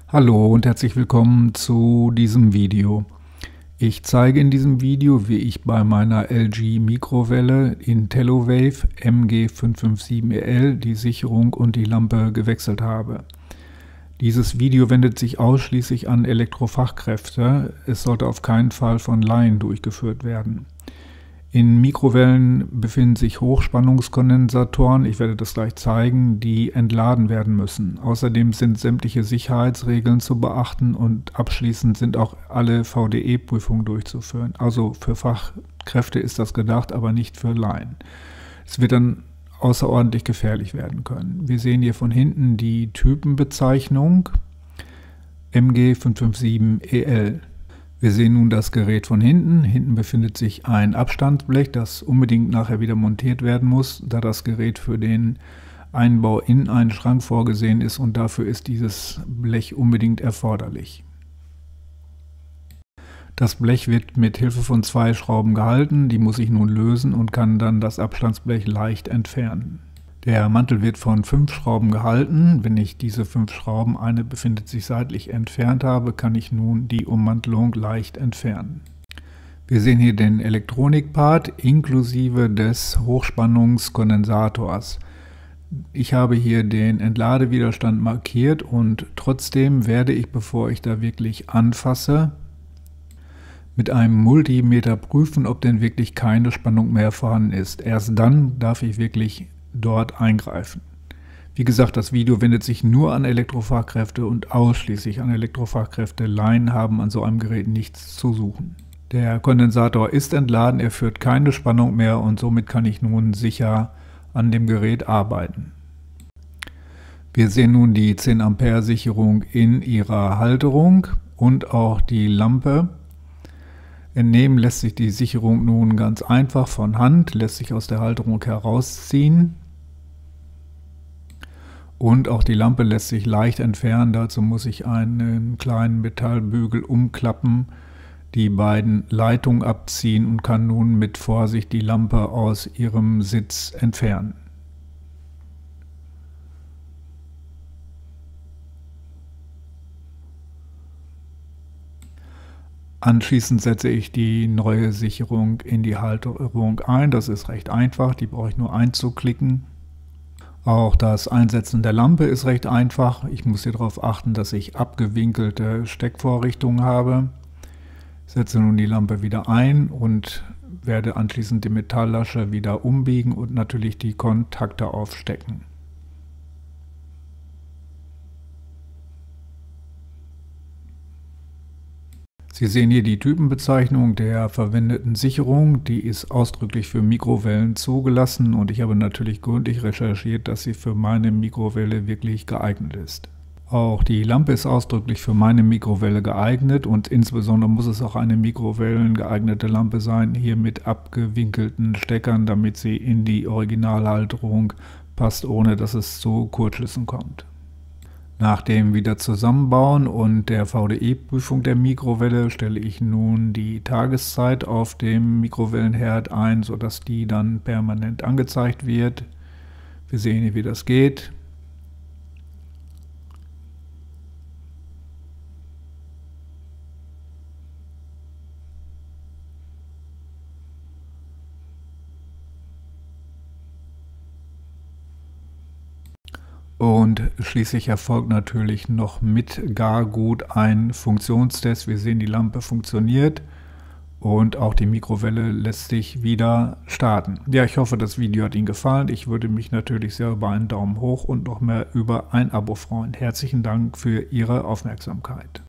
Hallo und herzlich willkommen zu diesem Video. Ich zeige in diesem Video, wie ich bei meiner LG Mikrowelle IntelliWave MG557EL die Sicherung und die Lampe gewechselt habe. Dieses Video wendet sich ausschließlich an Elektrofachkräfte. Es sollte auf keinen Fall von Laien durchgeführt werden. In Mikrowellen befinden sich Hochspannungskondensatoren, ich werde das gleich zeigen, die entladen werden müssen. Außerdem sind sämtliche Sicherheitsregeln zu beachten und abschließend sind auch alle VDE-Prüfungen durchzuführen. Also für Fachkräfte ist das gedacht, aber nicht für Laien. Es wird dann außerordentlich gefährlich werden können. Wir sehen hier von hinten die Typenbezeichnung MG557EL. Wir sehen nun das Gerät von hinten. Hinten befindet sich ein Abstandsblech, das unbedingt nachher wieder montiert werden muss, da das Gerät für den Einbau in einen Schrank vorgesehen ist und dafür ist dieses Blech unbedingt erforderlich. Das Blech wird mit Hilfe von 2 Schrauben gehalten, die muss ich nun lösen und kann dann das Abstandsblech leicht entfernen. Der Mantel wird von 5 Schrauben gehalten. Wenn ich diese 5 Schrauben, eine befindet sich seitlich, entfernt habe, kann ich nun die Ummantelung leicht entfernen. Wir sehen hier den Elektronikpart inklusive des Hochspannungskondensators. Ich habe hier den Entladewiderstand markiert und trotzdem werde ich, bevor ich da wirklich anfasse, mit einem Multimeter prüfen, ob denn wirklich keine Spannung mehr vorhanden ist. Erst dann darf ich wirklich dort eingreifen. Wie gesagt, das Video wendet sich nur an Elektrofachkräfte und ausschließlich an Elektrofachkräfte. Laien haben an so einem Gerät nichts zu suchen. Der Kondensator ist entladen, er führt keine Spannung mehr und somit kann ich nun sicher an dem Gerät arbeiten. Wir sehen nun die 10 Ampere Sicherung in ihrer Halterung und auch die Lampe. Entnehmen lässt sich die Sicherung nun ganz einfach von Hand, lässt sich aus der Halterung herausziehen und auch die Lampe lässt sich leicht entfernen. Dazu muss ich einen kleinen Metallbügel umklappen, die beiden Leitungen abziehen und kann nun mit Vorsicht die Lampe aus ihrem Sitz entfernen. Anschließend setze ich die neue Sicherung in die Halterung ein. Das ist recht einfach, die brauche ich nur einzuklicken. Auch das Einsetzen der Lampe ist recht einfach. Ich muss hier darauf achten, dass ich abgewinkelte Steckvorrichtungen habe. Ich setze nun die Lampe wieder ein und werde anschließend die Metalllasche wieder umbiegen und natürlich die Kontakte aufstecken. Sie sehen hier die Typenbezeichnung der verwendeten Sicherung, die ist ausdrücklich für Mikrowellen zugelassen und ich habe natürlich gründlich recherchiert, dass sie für meine Mikrowelle wirklich geeignet ist. Auch die Lampe ist ausdrücklich für meine Mikrowelle geeignet und insbesondere muss es auch eine mikrowellengeeignete Lampe sein, hier mit abgewinkelten Steckern, damit sie in die Originalhalterung passt, ohne dass es zu Kurzschlüssen kommt. Nach dem Wiederzusammenbauen und der VDE-Prüfung der Mikrowelle stelle ich nun die Tageszeit auf dem Mikrowellenherd ein, sodass die dann permanent angezeigt wird. Wir sehen hier, wie das geht. Und schließlich erfolgt natürlich noch mit Gargut ein Funktionstest. Wir sehen, die Lampe funktioniert und auch die Mikrowelle lässt sich wieder starten. Ja, ich hoffe, das Video hat Ihnen gefallen. Ich würde mich natürlich sehr über einen Daumen hoch und noch mehr über ein Abo freuen. Herzlichen Dank für Ihre Aufmerksamkeit.